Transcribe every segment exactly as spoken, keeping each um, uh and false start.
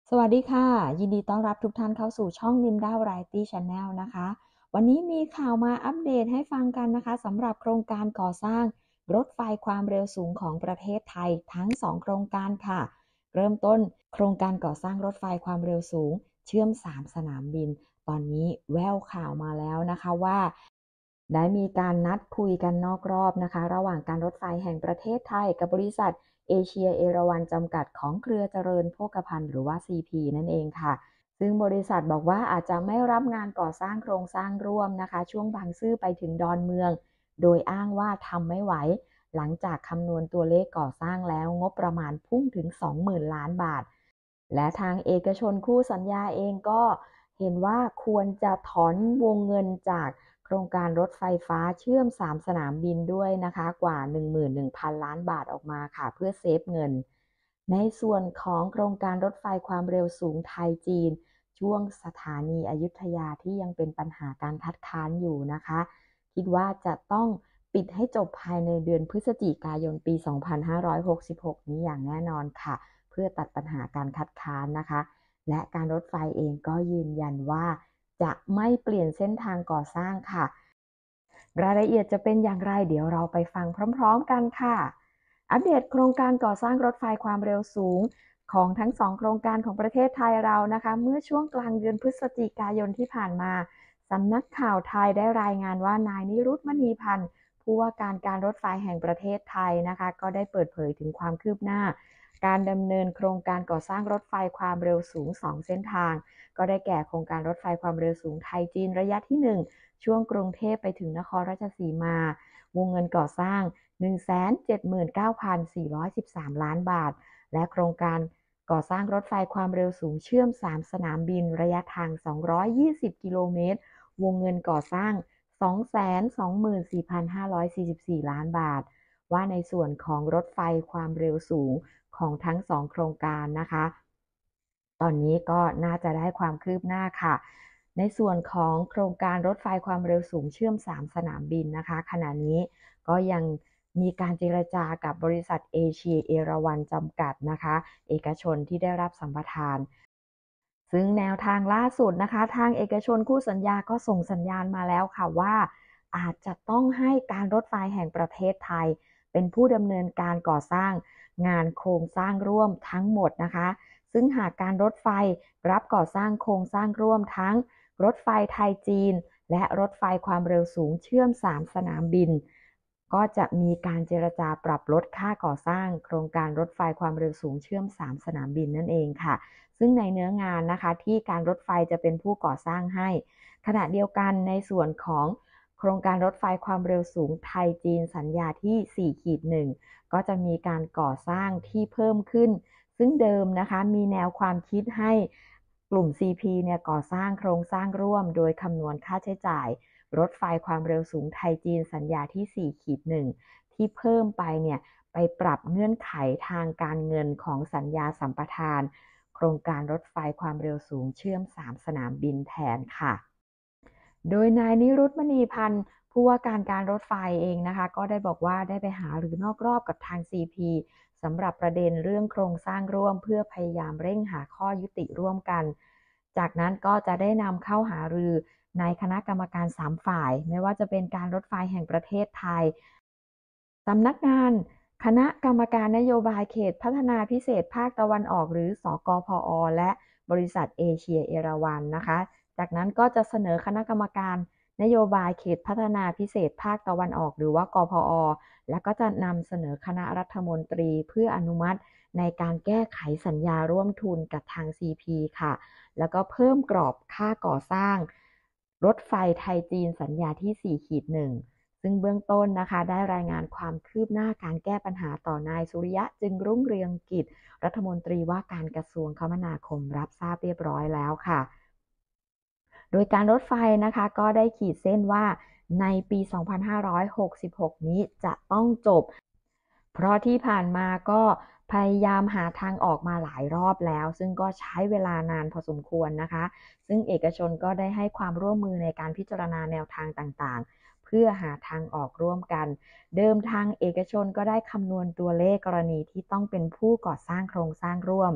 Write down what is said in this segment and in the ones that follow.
สวัสดีค่ะยินดีต้อนรับทุกท่านเข้าสู่ช่อง Linda Variety Channel นะคะวันนี้มีข่าวมาอัปเดตให้ฟังกันนะคะสำหรับโครงการก่อสร้างรถไฟความเร็วสูงของประเทศไทยทั้งสองโครงการค่ะเริ่มต้นโครงการก่อสร้างรถไฟความเร็วสูงเชื่อมสามสนามบินตอนนี้แววข่าวมาแล้วนะคะว่าได้มีการนัดคุยกันนอกรอบนะคะระหว่างการรถไฟแห่งประเทศไทยกับบริษัท เอเชียเอราวัณจำกัดของเครือเจริญโภคภัณฑ์หรือว่า ซี พี นั่นเองค่ะซึ่งบริษัทบอกว่าอาจจะไม่รับงานก่อสร้างโครงสร้างร่วมนะคะช่วงบางซื่อไปถึงดอนเมืองโดยอ้างว่าทำไม่ไหวหลังจากคำนวณตัวเลขก่อสร้างแล้วงบประมาณพุ่งถึง สองหมื่น ล้านบาทและทางเอกชนคู่สัญญาเองก็เห็นว่าควรจะถอนวงเงินจากโครงการรถไฟฟ้าเชื่อมสามสนามบินด้วยนะคะกว่า หนึ่งหมื่นหนึ่งพัน ล้านบาทออกมาค่ะเพื่อเซฟเงินในส่วนของโครงการรถไฟความเร็วสูงไทยจีนช่วงสถานีอยุธยาที่ยังเป็นปัญหาการคัดค้านอยู่นะคะคิดว่าจะต้องปิดให้จบภายในเดือนพฤศจิกายนปี สองพันห้าร้อยหกสิบหก นี้อย่างแน่นอนค่ะเพื่อตัดปัญหาการคัดค้านนะคะและการรถไฟเองก็ยืนยันว่าจะไม่เปลี่ยนเส้นทางก่อสร้างค่ะรายละเอียดจะเป็นอย่างไรเดี๋ยวเราไปฟังพร้อมๆกันค่ะอัปเดตโครงการก่อสร้างรถไฟความเร็วสูงของทั้งสองโครงการของประเทศไทยเรานะคะเมื่อช่วงกลางเดือนพฤศจิกายนที่ผ่านมาสำนักข่าวไทยได้รายงานว่านายนิรุตมณีพันธ์ผู้ว่าการการรถไฟแห่งประเทศไทยนะคะก็ได้เปิดเผยถึงความคืบหน้าการดำเนินโครงการก่อสร้างรถไฟความเร็วสูงสองเส้นทางก็ได้แก่โครงการรถไฟความเร็วสูงไทยจีนระยะที่หนึ่งช่วงกรุงเทพไปถึงนครราชสีมาวงเงินก่อสร้าง หนึ่งแสนเจ็ดหมื่นเก้าพันสี่ร้อยสิบสาม ล้านบาทและโครงการก่อสร้างรถไฟความเร็วสูงเชื่อมสามสนามบินระยะทางสองร้อยยี่สิบกิโลเมตรวงเงินก่อสร้าง สองแสนสองหมื่นสี่พันห้าร้อยสี่สิบสี่ ล้านบาทว่าในส่วนของรถไฟความเร็วสูงของทั้งสองโครงการนะคะตอนนี้ก็น่าจะได้ความคืบหน้าค่ะในส่วนของโครงการรถไฟความเร็วสูงเชื่อมสามสนามบินนะคะขณะนี้ก็ยังมีการเจรจากับบริษัทเอเชียเอราวัณจำกัดนะคะเอกชนที่ได้รับสัมปทานซึ่งแนวทางล่าสุดนะคะทางเอกชนคู่สัญญาก็ส่งสัญญาณมาแล้วค่ะว่าอาจจะต้องให้การรถไฟแห่งประเทศไทยเป็นผู้ดำเนินการก่อสร้างงานโครงสร้างร่วมทั้งหมดนะคะซึ่งหากการรถไฟรับก่อสร้างโครงสร้างร่วมทั้งรถไฟไทยจีนและรถไฟความเร็วสูงเชื่อมสามสนามบินก็จะมีการเจรจาปรับลดค่าก่อสร้างโครงการรถไฟความเร็วสูงเชื่อมสามสนามบินนั่นเองค่ะซึ่งในเนื้องานนะคะที่การรถไฟจะเป็นผู้ก่อสร้างให้ขณะเดียวกันในส่วนของโครงการรถไฟความเร็วสูงไทยจีนสัญญาที่ สี่หนึ่ง ก็จะมีการก่อสร้างที่เพิ่มขึ้นซึ่งเดิมนะคะมีแนวความคิดให้กลุ่ม ซี พี เนี่ยก่อสร้างโครงสร้างร่วมโดยคำนวณค่าใช้จ่ายรถไฟความเร็วสูงไทยจีนสัญญาที่ สี่หนึ่ง ที่เพิ่มไปเนี่ยไปปรับเงื่อนไขทางการเงินของสัญญาสัมปทานโครงการรถไฟความเร็วสูงเชื่อมสามสนามบินแทนค่ะโดยนายนิรุตมณีพันธ์ผู้ว่าการการรถไฟเองนะคะก็ได้บอกว่าได้ไปหาหรือนอกรอบกับทาง ซี พี สำหรับประเด็นเรื่องโครงสร้างร่วมเพื่อพยายามเร่งหาข้อยุติร่วมกันจากนั้นก็จะได้นำเข้าหารือในคณะกรรมการสามฝ่ายไม่ว่าจะเป็นการรถไฟแห่งประเทศไทยสำนักงานคณะกรรมการนโยบายเขตพัฒนาพิเศษภาคตะวันออกหรือสกพอและบริษัทเอเชียเอราวัณนะคะจากนั้นก็จะเสนอคณะกรรมการนโยบายเขตพัฒนาพิเศษภาคตะวันออกหรือว่ากพอและก็จะนำเสนอคณะรัฐมนตรีเพื่ออนุมัติในการแก้ไขสัญญาร่วมทุนกับทาง ซี พี ค่ะแล้วก็เพิ่มกรอบค่าก่อสร้างรถไฟไทยจีนสัญญาที่ สี่หนึ่ง ซึ่งเบื้องต้นนะคะได้รายงานความคืบหน้าการแก้ปัญหาต่อนายสุริยะจึงรุ่งเรืองกิจรัฐมนตรีว่าการกระทรวงคมนาคมรับทราบเรียบร้อยแล้วค่ะโดยการรถไฟนะคะก็ได้ขีดเส้นว่าในปี สองพันห้าร้อยหกสิบหก นี้จะต้องจบเพราะที่ผ่านมาก็พยายามหาทางออกมาหลายรอบแล้วซึ่งก็ใช้เวลานานพอสมควรนะคะซึ่งเอกชนก็ได้ให้ความร่วมมือในการพิจารณาแนวทางต่างๆเพื่อหาทางออกร่วมกันเดิมทางเอกชนก็ได้คำนวณตัวเลขกรณีที่ต้องเป็นผู้ก่อสร้างโครงสร้างร่วม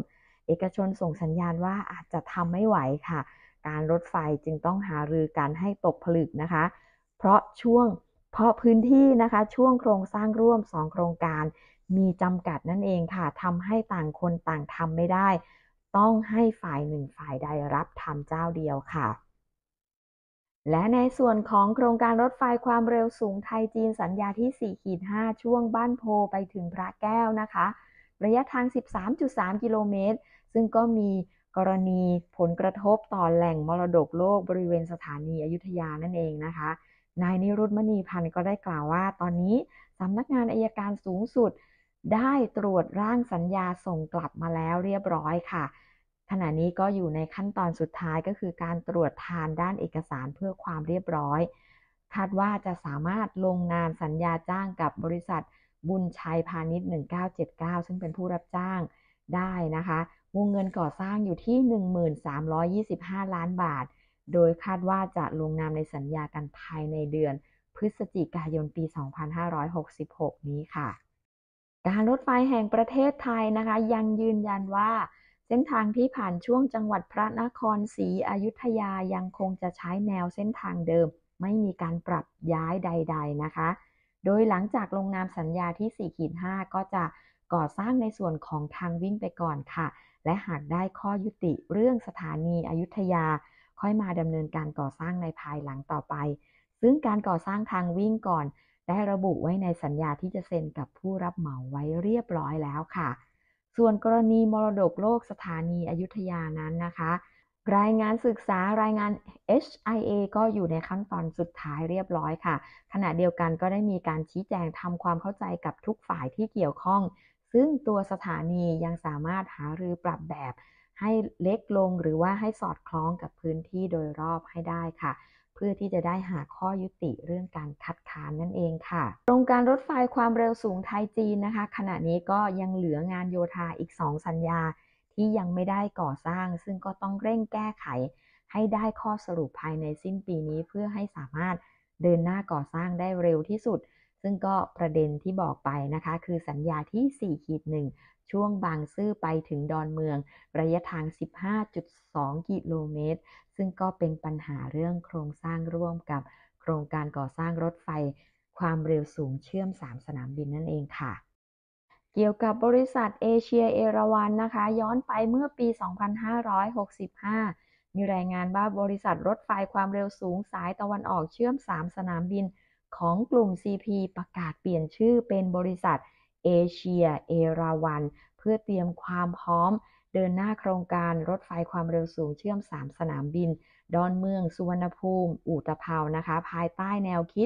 เอกชนส่งสัญญาณว่าอาจจะทำไม่ไหวค่ะการรถไฟจึงต้องหารือกันให้ตกผลึกนะคะเพราะช่วงเพราะพื้นที่นะคะช่วงโครงสร้างร่วมสองโครงการมีจำกัดนั่นเองค่ะทำให้ต่างคนต่างทำไม่ได้ต้องให้ฝ่ายหนึ่งฝ่ายใดรับทำเจ้าเดียวค่ะและในส่วนของโครงการรถไฟความเร็วสูงไทยจีนสัญญาที่ สี่ ห้า ช่วงบ้านโพไปถึงพระแก้วนะคะระยะทาง สิบสามจุดสาม กิโลเมตรซึ่งก็มีกรณีผลกระทบต่อแหล่งมรดกโลกบริเวณสถานีอยุธยานั่นเองนะคะนายนิรุตมณีพันธ์ก็ได้กล่าวว่าตอนนี้สำนักงานอัยการสูงสุดได้ตรวจร่างสัญญาส่งกลับมาแล้วเรียบร้อยค่ะขณะนี้ก็อยู่ในขั้นตอนสุดท้ายก็คือการตรวจทานด้านเอกสารเพื่อความเรียบร้อยคาดว่าจะสามารถลงนามสัญญาจ้างกับบริษัทบุญชัยพาณิชย์หนึ่งเก้าเจ็ดเก้าซึ่งเป็นผู้รับจ้างได้นะคะวงเงินก่อสร้างอยู่ที่ หนึ่งพันสามร้อยยี่สิบห้า ล้านบาทโดยคาดว่าจะลงนามในสัญญากันภายในเดือนพฤศจิกายนปี สองพันห้าร้อยหกสิบหก นี้ค่ะการรถไฟแห่งประเทศไทยนะคะยังยืนยันว่าเส้นทางที่ผ่านช่วงจังหวัดพระนครศรีอยุธยายังคงจะใช้แนวเส้นทางเดิมไม่มีการปรับย้ายใดๆนะคะโดยหลังจากลงนามสัญญาที่ สี่ ห้า ก็จะก่อสร้างในส่วนของทางวิ่งไปก่อนค่ะและหากได้ข้อยุติเรื่องสถานีอยุธยาค่อยมาดำเนินการก่อสร้างในภายหลังต่อไปซึ่งการก่อสร้างทางวิ่งก่อนได้ระบุไว้ในสัญญาที่จะเซ็นกับผู้รับเหมาไว้เรียบร้อยแล้วค่ะส่วนกรณีมรดกโลกสถานีอยุธยานั้นนะคะรายงานศึกษารายงาน เอช ไอ เอ ก็อยู่ในขั้นตอนสุดท้ายเรียบร้อยค่ะขณะเดียวกันก็ได้มีการชี้แจงทำความเข้าใจกับทุกฝ่ายที่เกี่ยวข้องซึ่งตัวสถานียังสามารถหารือปรับแบบให้เล็กลงหรือว่าให้สอดคล้องกับพื้นที่โดยรอบให้ได้ค่ะเพื่อที่จะได้หาข้อยุติเรื่องการคัดค้านนั่นเองค่ะโครงการรถไฟความเร็วสูงไทยจีนนะคะขณะนี้ก็ยังเหลืองานโยธาอีกสองสัญญาที่ยังไม่ได้ก่อสร้างซึ่งก็ต้องเร่งแก้ไขให้ได้ข้อสรุปภายในสิ้นปีนี้เพื่อให้สามารถเดินหน้าก่อสร้างได้เร็วที่สุดซึ่งก็ประเด็นที่บอกไปนะคะคือสัญญาที่ สี่ หนึ่ง ช่วงบางซื่อไปถึงดอนเมืองระยะทาง สิบห้าจุดสอง กิโลเมตรซึ่งก็เป็นปัญหาเรื่องโครงสร้างร่วมกับโครงการก่อสร้างรถไฟความเร็วสูงเชื่อมสามสนามบินนั่นเองค่ะเกี่ยวกับบริษัทเอเชียเอราวัณนะคะย้อนไปเมื่อปี สองพันห้าร้อยหกสิบห้า มีรายงานว่าบริษัทรถไฟความเร็วสูงสายตะวันออกเชื่อมสามสนามบินของกลุ่ม ซี พี ประกาศเปลี่ยนชื่อเป็นบริษัทเอเชียเอราวัณเพื่อเตรียมความพร้อมเดินหน้าโครงการรถไฟความเร็วสูงเชื่อมสามสนามบินดอนเมืองสุวรรณภูมิอุตภาวนะคะภายใต้แนวคิด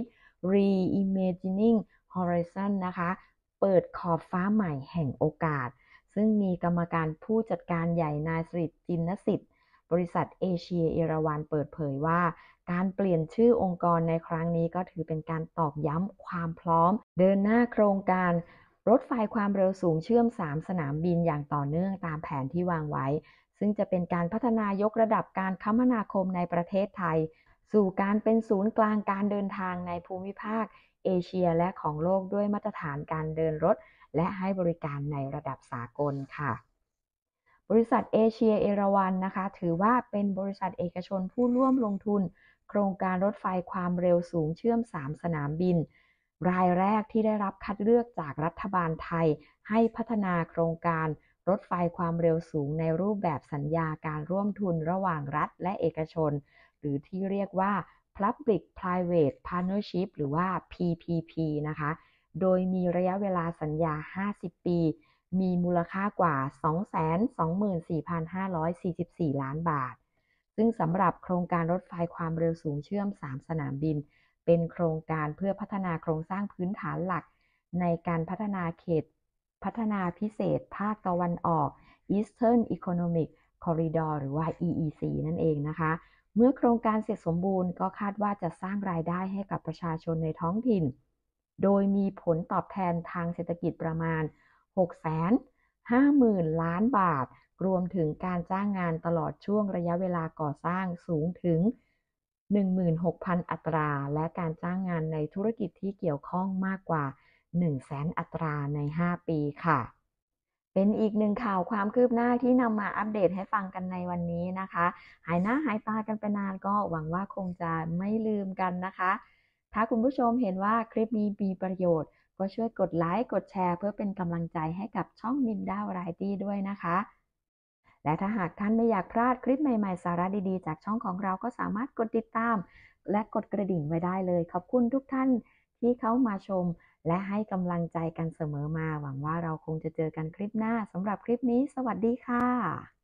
Reimagining Horizon นะคะเปิดขอบฟ้าใหม่แห่งโอกาสซึ่งมีกรรมการผู้จัดการใหญ่นายสฤษดิ์จินสิทธิ์บริษัทเอเชียเอราวัณเปิดเผยว่าการเปลี่ยนชื่อองค์กรในครั้งนี้ก็ถือเป็นการตอกย้ำความพร้อมเดินหน้าโครงการรถไฟความเร็วสูงเชื่อมสามสนามบินอย่างต่อเนื่องตามแผนที่วางไว้ซึ่งจะเป็นการพัฒนายกระดับการคมนาคมในประเทศไทยสู่การเป็นศูนย์กลางการเดินทางในภูมิภาคเอเชียและของโลกด้วยมาตรฐานการเดินรถและให้บริการในระดับสากลค่ะบริษัทเอเชียเอราวัณนะคะถือว่าเป็นบริษัทเอกชนผู้ร่วมลงทุนโครงการรถไฟความเร็วสูงเชื่อมสามสนามบินรายแรกที่ได้รับคัดเลือกจากรัฐบาลไทยให้พัฒนาโครงการรถไฟความเร็วสูงในรูปแบบสัญญาการร่วมทุนระหว่างรัฐและเอกชนหรือที่เรียกว่า Public Private Partnership หรือว่า พี พี พี นะคะโดยมีระยะเวลาสัญญาห้าสิบปีมีมูลค่ากว่า สองแสนสองหมื่นสี่พันห้าร้อยสี่สิบสี่ ล้านบาทซึ่งสำหรับโครงการรถไฟความเร็วสูงเชื่อมสามสนามบินเป็นโครงการเพื่อพัฒนาโครงสร้างพื้นฐานหลักในการพัฒนาเขตพัฒนาพิเศษภาคตะวันออก Eastern Economic Corridor หรือว่า อี อี ซี นั่นเองนะคะเมื่อโครงการเสร็จสมบูรณ์ก็คาดว่าจะสร้างรายได้ให้กับประชาชนในท้องถิ่นโดยมีผลตอบแทนทางเศรษฐกิจประมาณ หกแสนห้าหมื่น ล้านบาทรวมถึงการจ้างงานตลอดช่วงระยะเวลาก่อสร้างสูงถึง หนึ่งหมื่นหกพัน อัตราและการจ้างงานในธุรกิจที่เกี่ยวข้องมากกว่า หนึ่งแสน อัตราในห้าปีค่ะเป็นอีกหนึ่งข่าวความคืบหน้าที่นำมาอัปเดตให้ฟังกันในวันนี้นะคะหายหน้าหายตากันไปนานก็หวังว่าคงจะไม่ลืมกันนะคะถ้าคุณผู้ชมเห็นว่าคลิปนี้มีประโยชน์ก็ช่วยกดไลค์กดแชร์เพื่อเป็นกำลังใจให้กับช่องนิมด้าวไรตี้ด้วยนะคะและถ้าหากท่านไม่อยากพลาดคลิปใหม่ๆสาระดีๆจากช่องของเราก็สามารถกดติดตามและกดกระดิ่งไว้ได้เลยขอบคุณทุกท่านที่เข้ามาชมและให้กำลังใจกันเสมอมาหวังว่าเราคงจะเจอกันคลิปหน้าสำหรับคลิปนี้สวัสดีค่ะ